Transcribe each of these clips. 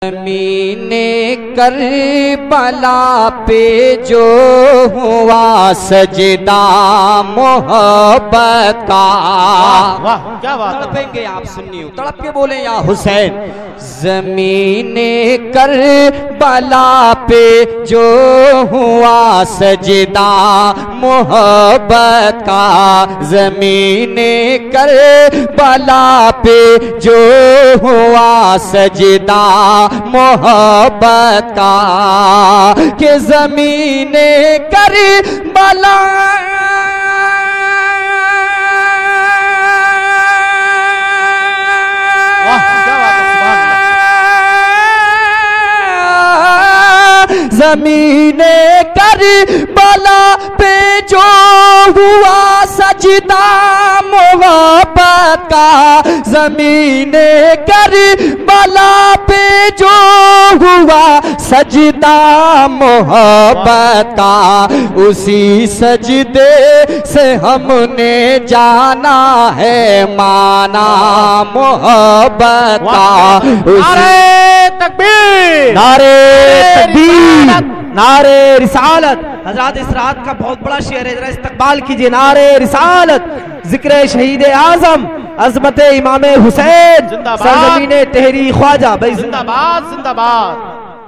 ज़मीने Karbala पे जो हुआ सजदा मोहब्बत का। वाह क्या बात, तड़पेंगे आप, सुनिए, तड़प के बोले या हुसैन। ज़मीने करबला पे जो हुआ सजदा मोहब्बत का। ज़मीने करबला पे जो हुआ सजदा मोहब्बत का, के ज़मीने करबला ज़मीने करबला पे जो हुआ सजदा मोहब्बत का। ज़मीने करबला पे जो हुआ सजदा मोहब्बत का, उसी सजदे से हमने जाना है माना मोहब्बत का। नारे तकबीर, नारे तकबीर, नारे रिसालत। हजरत इस रात का बहुत बड़ा शेर है, जरा इस्तकबाल कीजिए। नारे रिसालत, जिक्र शहीद आजम, अजमत इमाम हुसैन, सरजमीने तहरीर ख्वाजा भाई जिंदाबाद जिंदाबाद।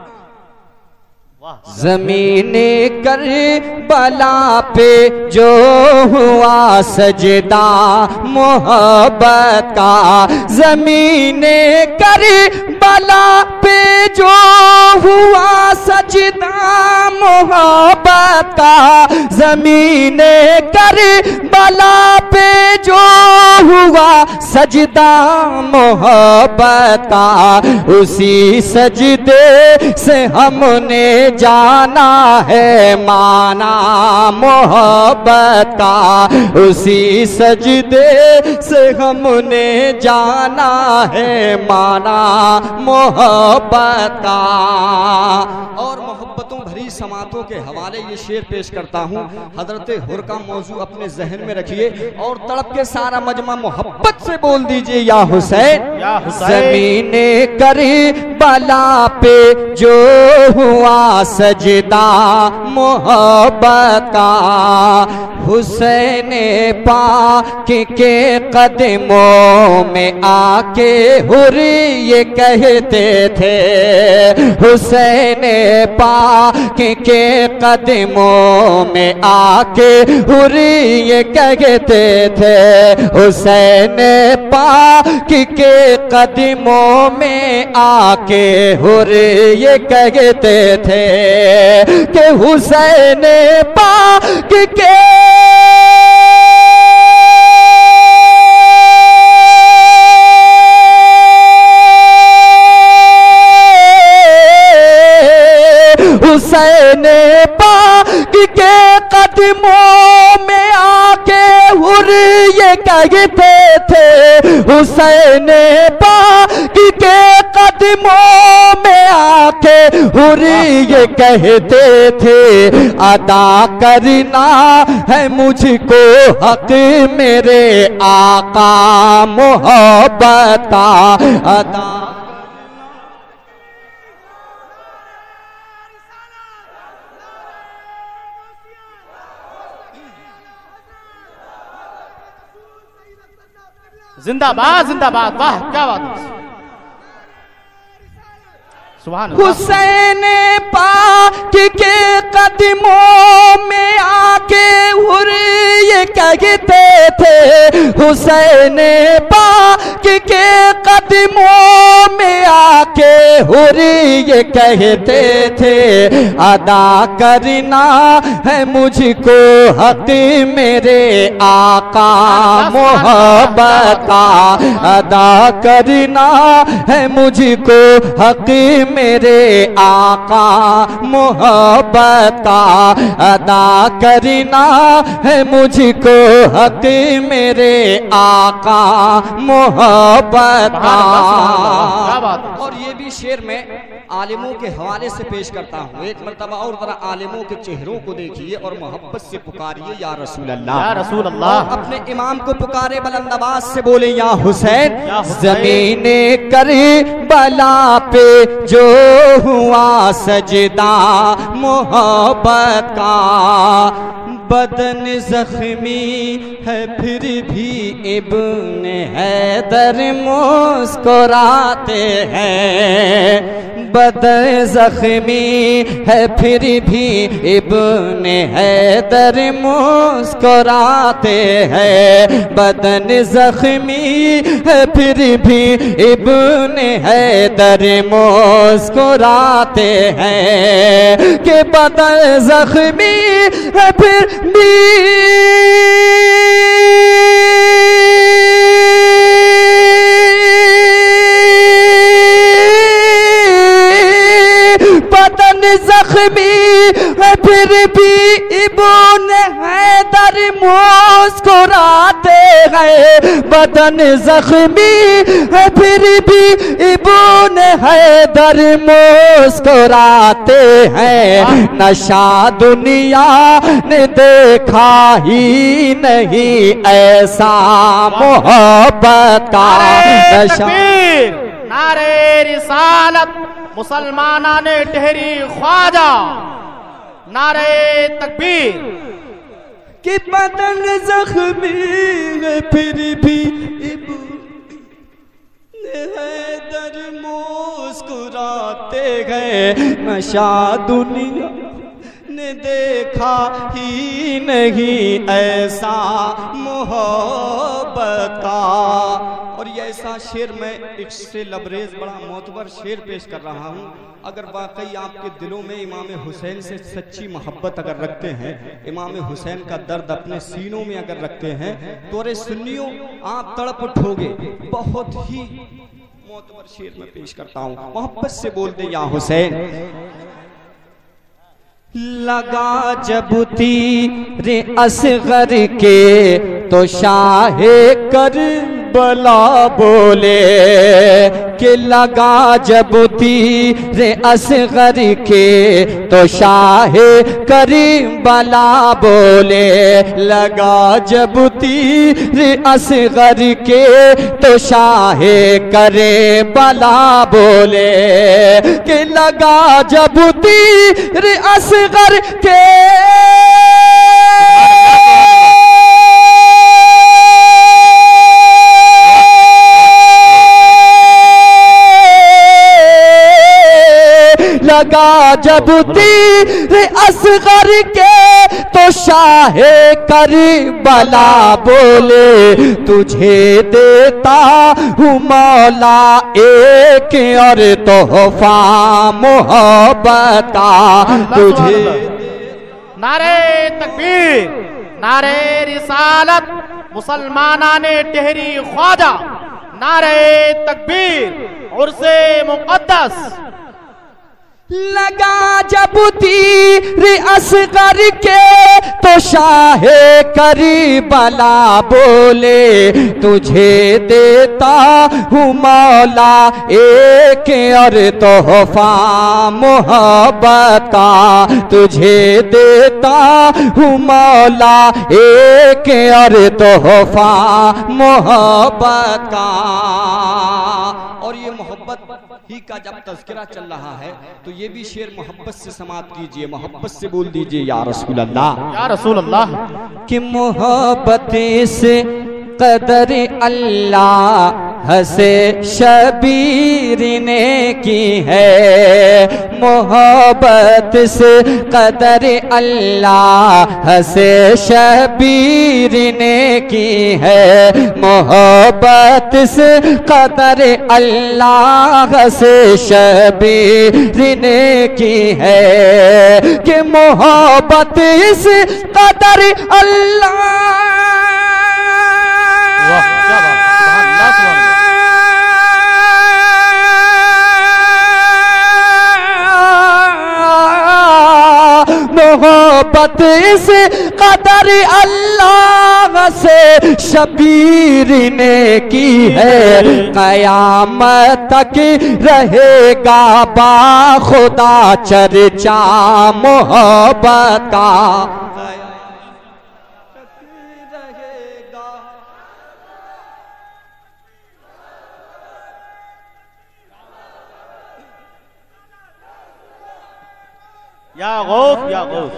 ज़मीने करबला पे जो हुआ सजदा मोहब्बत का। ज़मीने करबला पे जो हुआ सजदा मोहब्बत का। ज़मीने करबला पे जो हुआ सजदा मोहब्बत का, उसी सजदे से हमने जाना है माना मोहब्बत का। उसी सजदे से हमने जाना है माना मोहब्बत का। और मोहब्बतों भरी समातों के हवाले ये शेर पेश करता हूँ। हजरत हुर का मौजू अपने जहन में रखिए और तड़प के सारा मजमा मोहब्बत से बोल दीजिए या हुसैन। ज़मीने करबला पे जो हुआ सजदा मोहब्बत का, हुसैन पाक के कदमों में आके हुर ये कहते थे। हुसैन पाक के कदमों में आके हुर ये कहते थे। हुसैन पाक के कदमों में आके हुर ये कहते थे कि हुसैन पाक के हुसैन पाक के कदमों में आके हुर ये कहते थे। हुसैन पाक के कदमों में आके हुर ये कहते थे, अदा करना है मुझको हक मेरे आका मोहब्बत का। अदा जिंदाबाद जिंदाबाद। वाह क्या बात है, सुभान अल्लाह। हुसैन पाक के कदमों में आके हुर ये कहते थे। हुसैन पाक के कदमों में आके हुर ये कहते थे, अदा करना है मुझको हक मेरे आका मोहब्बत का। अदा करना है मुझको हक मेरे आका मोहब्बत का। अदा करना है मुझको हक मेरे आका मोहब्बत का। और ये भी शेर में आलिमों के हवाले से पेश करता हूँ। एक मरतबा और जरा आलिमों के चेहरों को देखिए और मोहब्बत से पुकारिए या रसूल अल्लाह, या रसूल अल्लाह। अपने इमाम को पुकारे बुलंद आवाज से बोले या हुसैन। ज़मीने कर बला पे जो हुआ सजदा मोहब्बत का, बदन जख्मी है फिर भी इब्ने हैदर मुस्कुराते हैं। बदन जख्मी है फिर भी इब्ने हैदर मुस्कुराते हैं। बदन जख्मी है फिर भी इब्ने हैदर मुस्कुराते हैं कि बदन जख्मी है फिर भी बदन जख्मी है फिर भी इब्ने हैदर मुस्कुराते हैं। बदन जख्मी है फिर भी इब्ने हैदर मुस्कुराते हैं। नशा दुनिया ने देखा ही नहीं ऐसा मोहब्बत का नशा। नारे रिसालत मुसलमाना ने ठहरी ख्वाजा, नारे तकबीर। कि बदन जख्मी है फिर भी इब्ने हैदर मुस्कुराते हैं। नशा दुनिया ने देखा ही नहीं ऐसा मोहब्बत का। और ये ऐसा शेर मैं इससे लबरेज बड़ा मोतबर शेर पेश कर रहा हूँ। अगर वाकई आपके दिलों में इमाम हुसैन से सच्ची मोहब्बत अगर रखते हैं, इमाम हुसैन का दर्द अपने सीनों में अगर रखते हैं, तो अरे सुन्नियों आप तड़प उठोगे। बहुत ही मोतबर शेर में पेश करता हूँ, मोहब्बत से बोलते या हुसैन। लगा जब तीर असगर के तो शाहे करबला बोले कि लगा जब तीर असगर के तो शाहे करबला बोले। लगा जब तीर असगर के तो शाहे करबला बोले कि लगा जब तीर असगर के लगा जब तीर असगर के तो शाहे करबला बोले तुझे देता हूँ मौला एक और तोहफा मोहब्बत का तुझे। नारे तकबीर, नारे रिसालत मुसलमाना ने ठहरी ख्वाजा, नारे तकबीर उर्से मुक़द्दस। लगा जब तीर असगर के तो शाहे करबला बोले तुझे देता हूँ मौला एक और तोहफा मोहब्बत का तुझे देता हूँ मौला एक और तोहफा मोहब्बत का। और ये मोहब्बत ही का जब तज़किरा चल रहा है तो ये भी शेर मोहब्बत से समाप्त कीजिए, मोहब्बत से बोल दीजिए या रसूल अल्लाह, या रसूल अल्लाह। कि मोहब्बत से कदर अल्लाह से शबीर ने की है। मोहब्बत से कदर अल्लाह से शबीर ने की है। मोहब्बत से कदर अल्लाह से शबीर ने की है कि मोहब्बत से कदर अल्लाह मोहब्बत से कदर अल्लाह से शबीर ने की है। क़यामत तक रहेगा बाखुदा चर्चा मोहब्बत का। या गौस या गौस।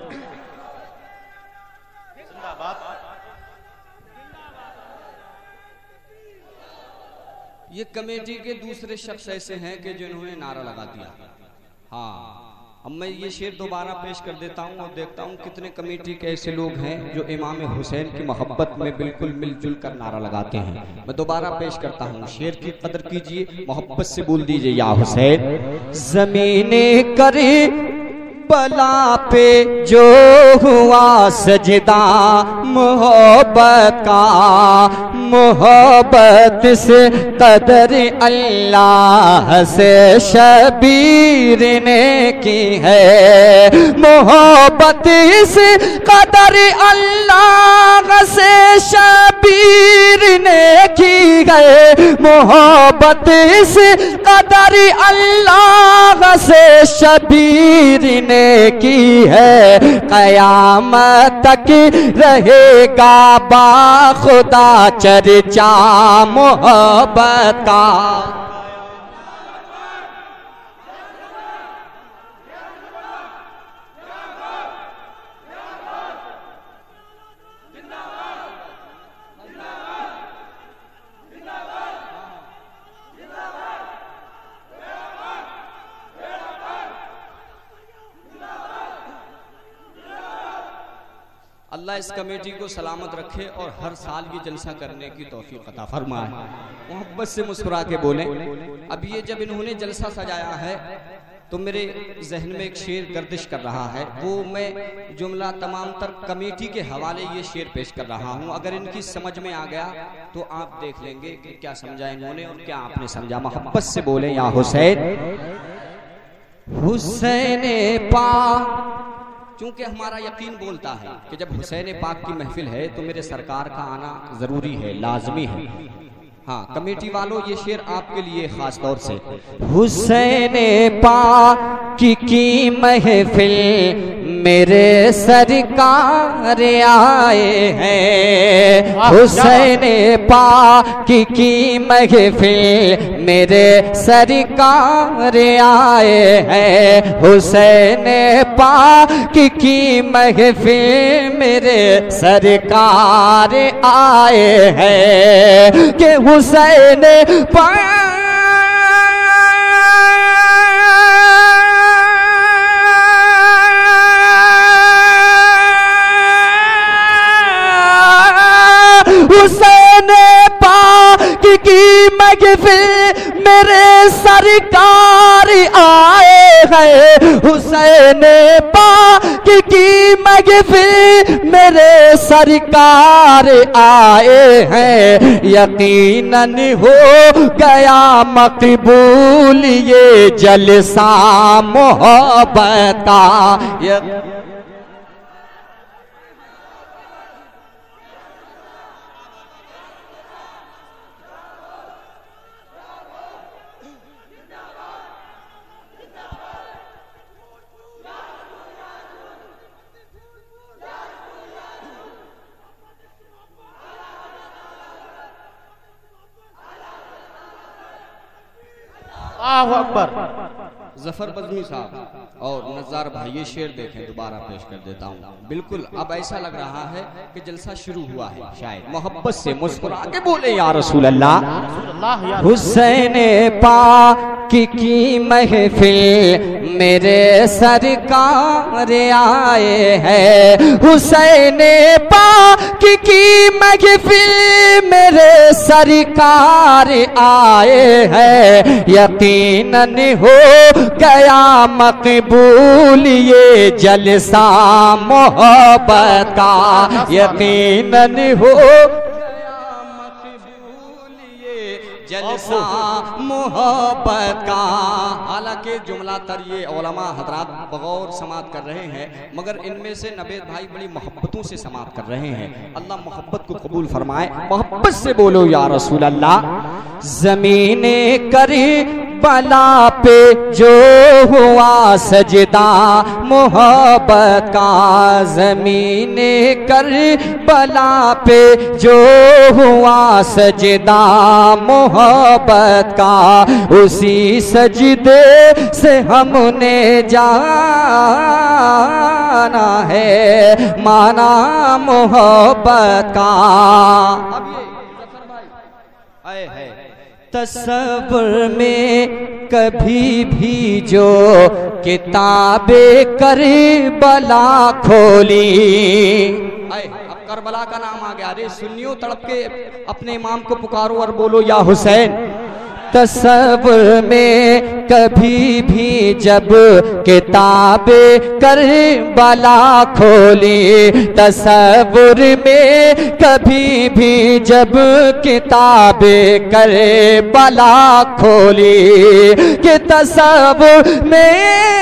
ये कमेटी के दूसरे शख्स ऐसे हैं कि जिन्होंने नारा लगा दिया। हाँ, अब मैं ये शेर दोबारा पेश कर देता हूँ और देखता हूँ कितने कमेटी के ऐसे लोग हैं जो इमाम हुसैन की मोहब्बत में बिल्कुल मिलजुल कर नारा लगाते हैं। मैं दोबारा पेश करता हूँ, शेर की कदर कीजिए, मोहब्बत से बोल दीजिए या हुसैन। ज़मीने करे बला पे जो हुआ सजदा मोहब्बत का, मोहब्बत से कदर अल्लाह से शबीर ने की है, मोहब्बत से कदर अल्लाह से शबीर ने की है, मोहब्बत से कदर अल्लाह से शबीर ने की है, क़यामत तक रहेगा बाखुदा चर्चा मोहब्बत का। अल्लाह इस कमेटी को सलामत रखे और हर साल ये जलसा करने की तौफीक अता फरमाए। मोहब्बत से मुस्कुरा के बोलें। अब ये जब इन्होंने जलसा सजाया है तो मेरे जहन में एक शेर गर्दिश कर रहा है, वो मैं जुमला तमाम तर कमेटी के हवाले ये शेर पेश कर रहा हूँ। अगर इनकी समझ में आ गया तो आप देख लेंगे कि क्या समझा इन्होंने और क्या आपने समझा। मोहब्बत से बोले या हुसैन। हुसैन पाक, चूंकि हमारा यकीन बोलता है कि जब हुसैन पाक की महफिल है तो मेरे सरकार का आना जरूरी है, लाजमी है। हाँ, कमेटी वालों ये शेर आपके लिए खास तौर से। हुसैन पाक की महफिल मेरे सरकार आए हैं, हुसैन पाक की महफिल मेरे सरकार आए हैं, हुसैन पाक की महफिल मेरे सरकार आए हैं, कि हुसैन पाक हुसैन पाक की महफिल मेरे सरकार आए हैं, हुसैन पाक की महफिल मेरे सरकार आए हैं, यकीनन हो गया मकबूल ये जलसा मोहब्बत का। अल्लाहु अकबर। जफर बज़मी साहब और नज़ार भाई ये शेर देखें, दोबारा पेश कर देता हूँ। बिल्कुल अब ऐसा लग रहा है कि जलसा शुरू हुआ है शायद। मोहब्बत से मुस्कुरा के बोले या रसूल अल्लाह। हुसैन पाक की महफिल मेरे सरकार आए हैं, हुसैन पाक की महफिल मेरे सरकार आए हैं, यकीनन हो गया मकबूल ये जलसा मोहब्बत का, यकीनन हो गया मकबूल ये जलसा मोहब्बत का। हालांकि जुमला तर ये उलमा हजरात बगौर समात कर रहे हैं, मगर इनमें से नवेद भाई बड़ी मोहब्बतों से समात कर रहे हैं। अल्लाह मोहब्बत को कबूल फरमाए। मोहब्बत से बोलो या रसूल अल्लाह। ज़मीने करी बला पे जो हुआ सजदा मोहब्बत का, ज़मीने कर बला पे जो हुआ सजदा मोहब्बत का, उसी सजदे से हमने जान माना है, माना मोहब्बत का। अब ये जफर भाई आए है तसव्वुर में कभी भी जो किताबे करबला खोली। आए, अब करबला का नाम आ गया। अरे सुन्नियों तड़प के अपने इमाम को पुकारो और बोलो या हुसैन। तसव्वुर में कभी भी जब किताबे करबला खोली, तसव्वुर में कभी भी जब किताबे करबला खोली, कि तसव्वुर में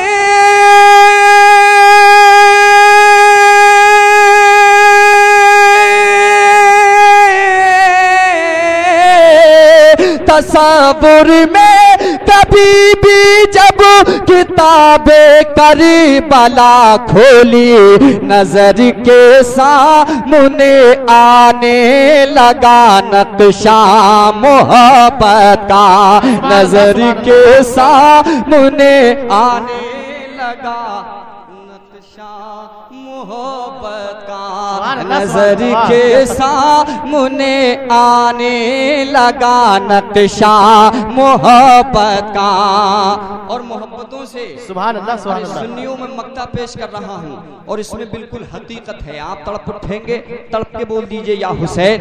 तसव्वुर में कभी भी जब किताबे करबला खोली, नजर के सामने आने लगा नक्शा मोहब्बत का। नजर के सामने आने लगा नक्शा मोहब्बत का। नजर के सामने आने लगा नक्शा मोहब्बत का। और मोहब्बतों से सुभान अल्लाह, सुभान अल्लाह। सुन्नियों में मक्ता पेश कर रहा हूँ और इसमें बिल्कुल हकीकत है। आप तड़प उठेंगे, तड़प के बोल दीजिए या हुसैन।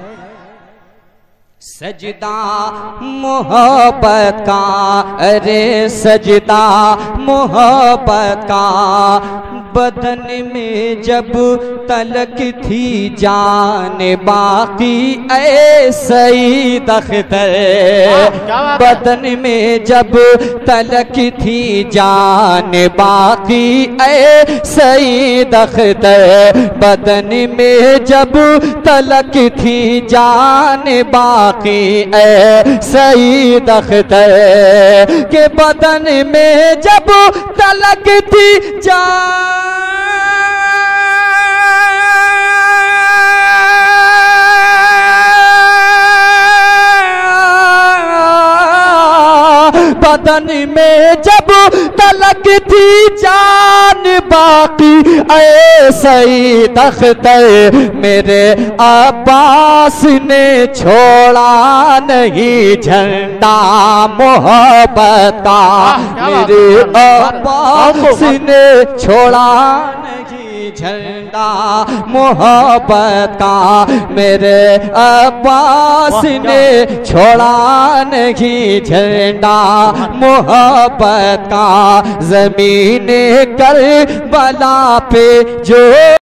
सजदा मोहब्बत का, अरे सजदा मोहब्बत का। बदन में जब तलक थी जान बाकी ऐसे ही दख्तर। बदन में जब तलक थी जान बाकी ऐसे ही दख्तर। बदन में जब तलक थी जान बाकी ऐसे ही दख्तर। के बदन में जब तलक थी जान बदन में जब तलक थी जान बाकी ऐसे ही दख्तर। मेरे अब्बास ने छोड़ा नहीं झंडा मोहब्बत का। मेरे अब्बास ने छोड़ा नहीं झंडा मोहब्बत का। मेरे अब्बास ने छोड़ा नहीं झंडा मोहब्बत का। ज़मीने करबला पे जो